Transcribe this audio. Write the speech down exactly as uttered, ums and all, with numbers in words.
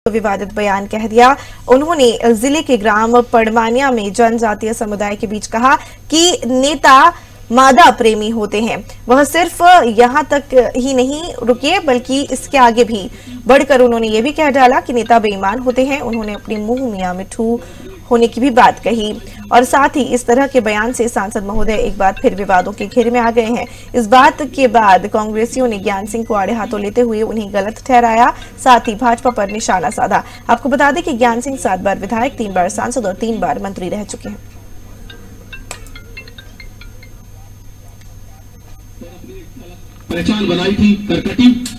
विवादित बयान कह दिया। उन्होंने जिले के ग्राम पड़मानिया में जनजातीय समुदाय के बीच कहा कि नेता मादा प्रेमी होते हैं। वह सिर्फ यहां तक ही नहीं रुके बल्कि इसके आगे भी बढ़कर उन्होंने ये भी कह डाला कि नेता बेईमान होते हैं। उन्होंने अपने मुंह मियां मिठू होने की भी बात कही और साथ ही इस तरह के बयान से सांसद महोदय एक बार फिर विवादों के घेरे में आ गए हैं। इस बात के बाद कांग्रेसियों ने ज्ञान सिंह को आड़े हाथों लेते हुए उन्हें गलत ठहराया, साथ ही भाजपा पर निशाना साधा। आपको बता दें कि ज्ञान सिंह सात बार विधायक, तीन बार सांसद और तीन बार मंत्री रह चुके हैं। पहचान बनाई थी करकटी